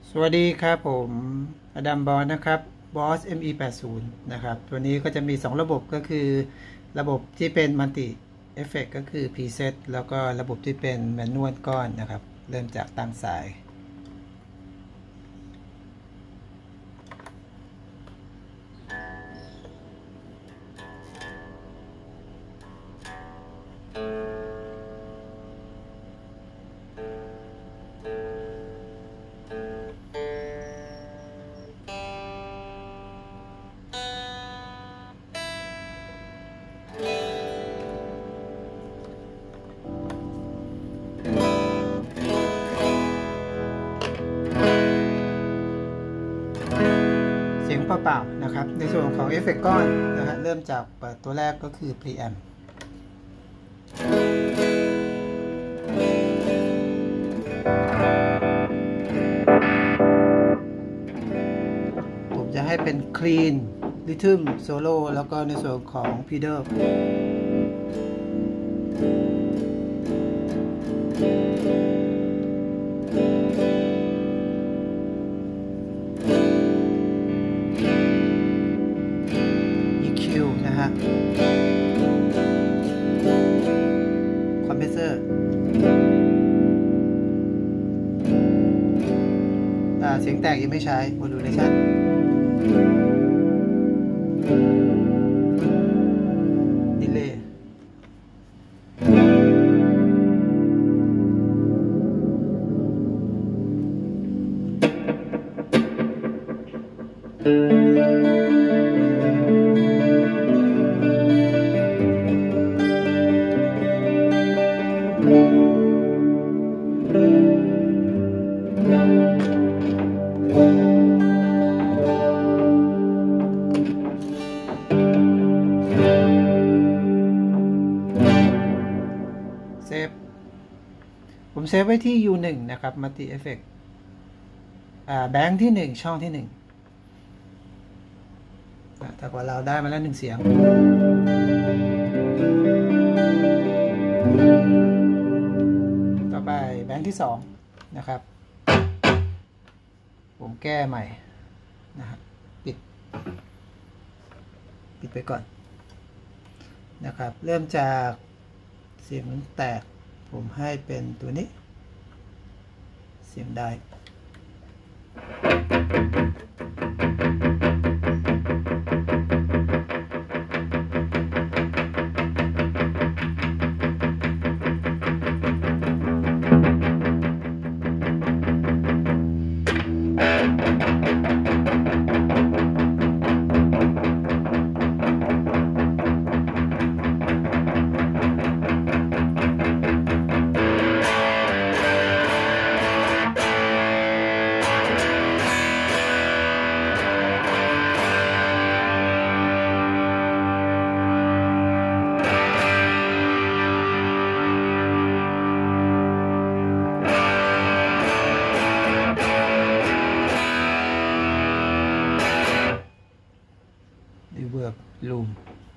สวัสดีครับผมอดัมบอสนะครับบอส ME80 นะครับตัวนี้ก็จะมี2ระบบก็คือระบบที่เป็นมัลติเอฟเฟกก็คือ preset แล้วก็ระบบที่เป็นแมนนวลก้อนนะครับเริ่มจากตั้งสายเสียงเปล่าๆนะครับในส่วนของเอฟเฟกก้อนนะฮะเริ่มจากเปิดตัวแรกก็คือ preamp ผมจะให้เป็น clean rhythm solo แล้วก็ในส่วนของ pedalนะฮะคอมเพรสเซอร์เสียงแตกยังไม่ใช้ modulation ดีเลย์เซฟผมเซฟไว้ที่ U1 นะครับ Multi Effect แบงค์ที่1ช่องที่1ถ้าว่าเราได้มาแล้ว1เสียงต่อไปแบงค์ที่2นะครับผมแก้ใหม่นะครับปิดไปก่อนนะครับเริ่มจากเสียงแตกผมให้เป็นตัวนี้เสียงได้reverb loom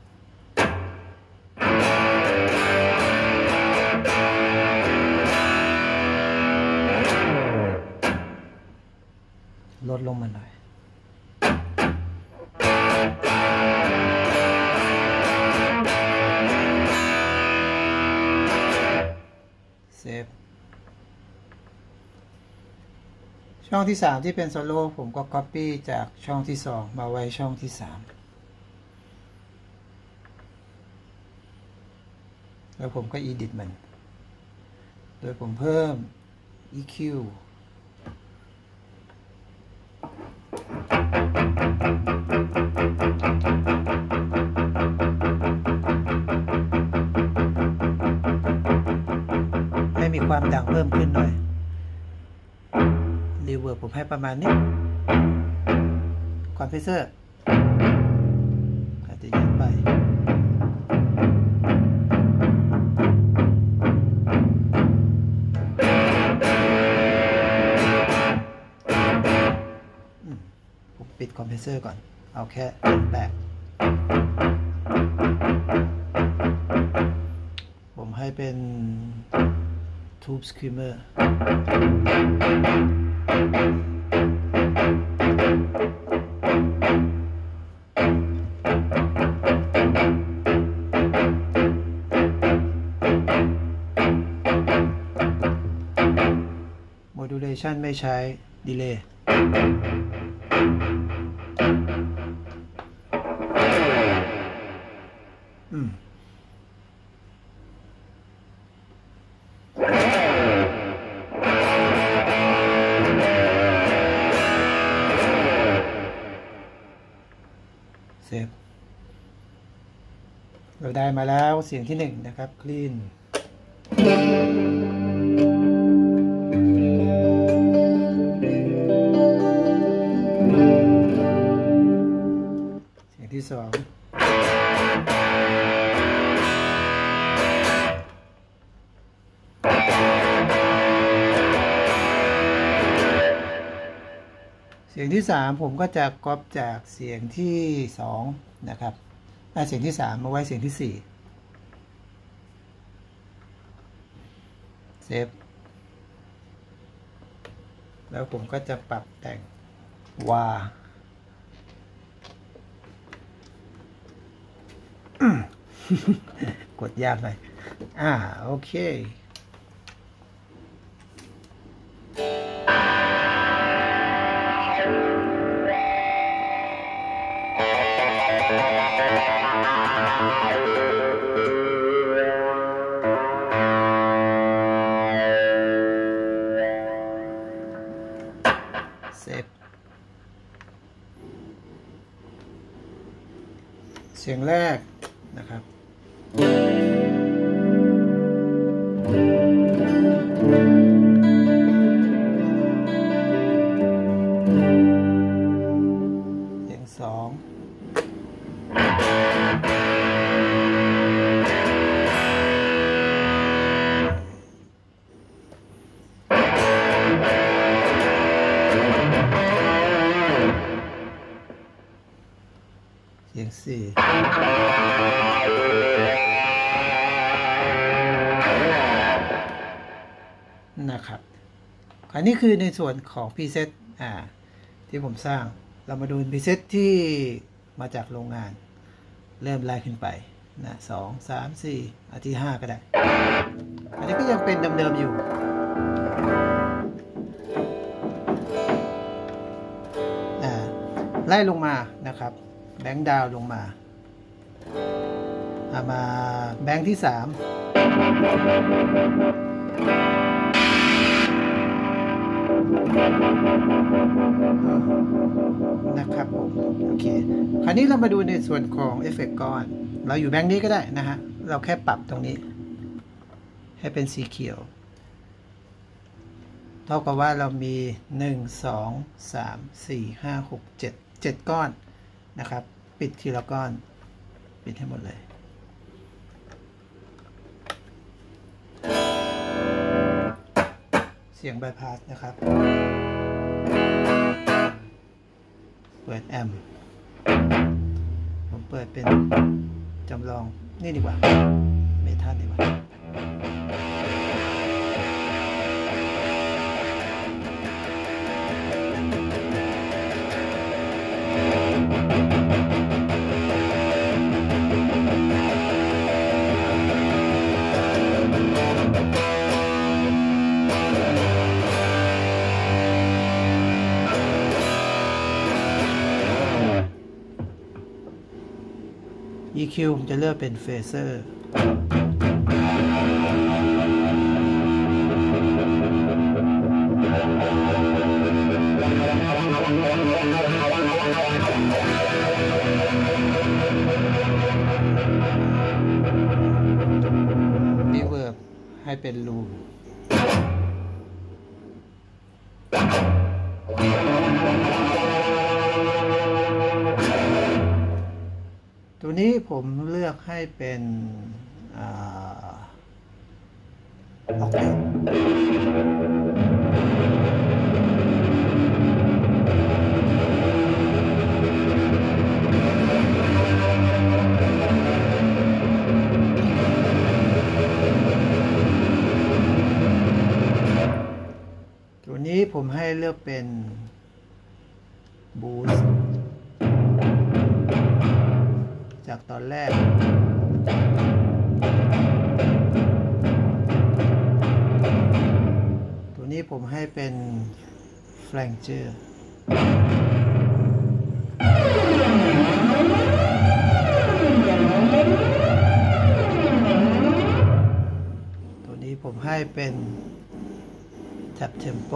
ลดลงมาหน่อยเซฟช่องที่3ที่เป็นโซโล่ผมก็ Copy จากช่องที่2มาไว้ช่องที่3แล้วผมก็ edit มันโดยผมเพิ่ม EQ ให้มีความดังเพิ่มขึ้นหน่อย reverb ผมให้ประมาณนี้คอมเพรสเซอร์อาจจะเยอะไปปิดคอมเพรสเซอร์ก่อนเอาแค่แตกผมให้เป็น Tube Screamer modulation ไม่ใช้ delay เซฟเราได้มาแล้วเสียงที่1นะครับ clean เสียงที่2เสียงที่3ผมก็จะก๊อปจากเสียงที่2นะครับเสียงที่3มาไว้เสียงที่4เซฟแล้วผมก็จะปรับแต่งว่า กดยากหน่อยโอเคเซฟเสียงแรกนะครับเสียง2เสียง4นะครับอันนี้คือในส่วนของ preset ที่ผมสร้างเรามาดู preset ที่มาจากโรงงานเริ่มไล่ขึ้นไปนะ2 3 4ที่5ก็ได้อันนี้ก็ยังเป็นเดิมๆอยู่ไล่ลงมานะครับแบงค์ดาวลงมามาแบงค์ที่3นะครับผมโอเคคราวนี้เรามาดูในส่วนของเอฟเฟกต์ก่อนเราอยู่แบงค์นี้ก็ได้นะฮะเราแค่ปรับตรงนี้ให้เป็นสีเขียวเท่ากับว่าเรามี1 2 3 4 5 6 7ก้อนนะครับปิดทีละก้อนปิดให้หมดเลยเสียงบายพาสนะครับเปิดแอมป์ผมเปิดเป็นจำลองนี่ดีกว่าเมทัลดีกว่าEQ ผมจะเลือกเป็นเฟเซอร์รีเวิร์บให้เป็นลูมตัวนี้ผมเลือกให้เป็นออกเทปตัวนี้ผมให้เลือกเป็นบูสต์จากตอนแรกตัวนี้ผมให้เป็นแฟลงเจอร์ตัวนี้ผมให้เป็นแท็บเทมโป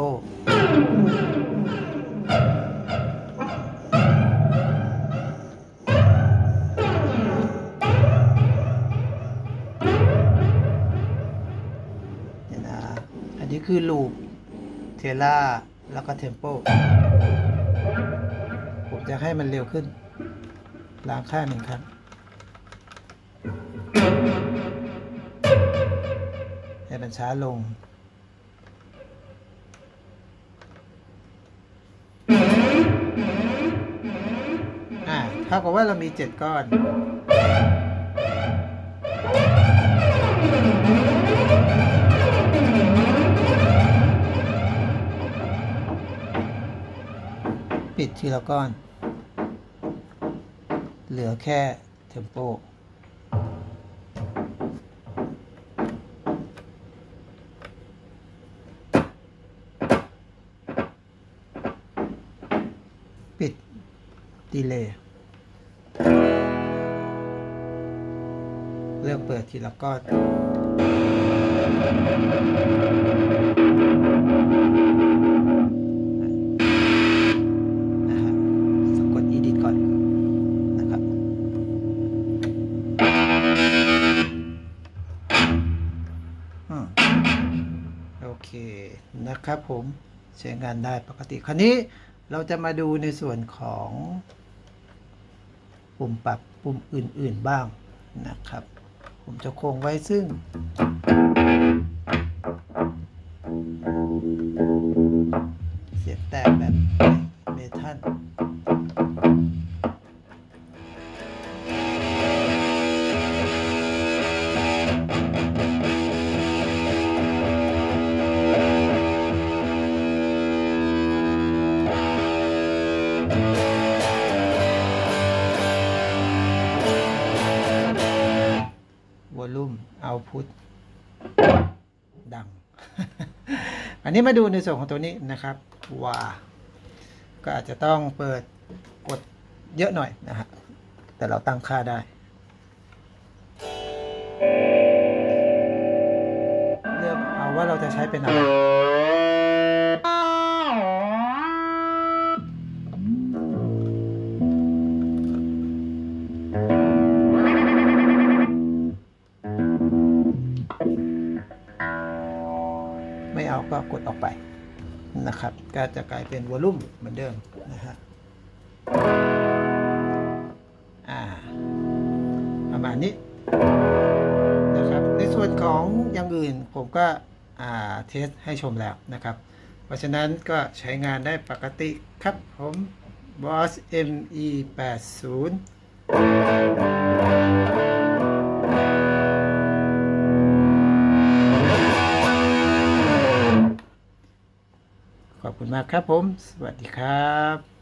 อันนี้คือลูปเทล่าแล้วก็เทมโปผมจะให้มันเร็วขึ้นล้างค่าหนึ่งครั้งให้มันช้าลงเท่ากับว่าเรามี7ก้อนปิดทีละก้อนเหลือแค่เทมโปปิดดีเลย์เลือกเปิดทีละก้อนสะกด edit ก่อนนะครับโอเคนะครับผมใช้งานได้ปกติคราวนี้เราจะมาดูในส่วนของปุ่มปรับปุ่มอื่นๆบ้างนะครับผมจะคงไว้ซึ่งเสียงแตกแบบเมทัลวอลลุ่มเอาท์พุตดัง อันนี้มาดูในส่วนของตัวนี้นะครับว่าก็อาจจะต้องเปิดกดเยอะหน่อยนะฮะแต่เราตั้งค่าได้เลือกเอาว่าเราจะใช้เป็นอะไรไม่เอาก็กดออกไปนะครับก็จะกลายเป็นวอลลุ่มเหมือนเดิมนะฮะประมาณนี้นะครับในส่วนของอย่างอื่นผมก็เทสให้ชมแล้วนะครับเพราะฉะนั้นก็ใช้งานได้ปกติครับผม Boss ME80ขอบคุณมากครับผมสวัสดีครับ